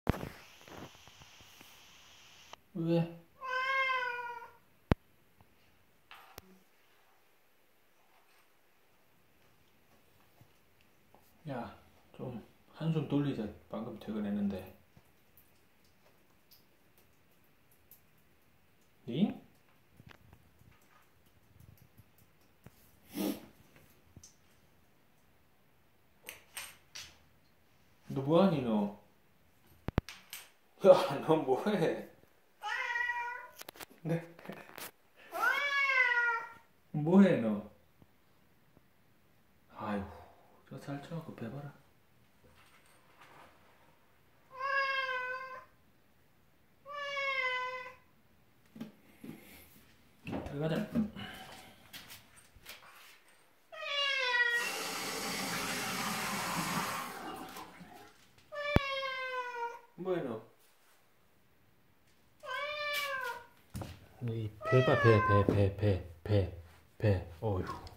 왜? 야, 좀 한숨 돌리자. 방금 퇴근했는데. 니? 너 뭐하니 너? 야, 너 뭐해? 네? 뭐해 너? 아이고, 저 살쪄갖고 배봐라. 들어가자. 뭐해 너? 이 배봐, 배. 어휴.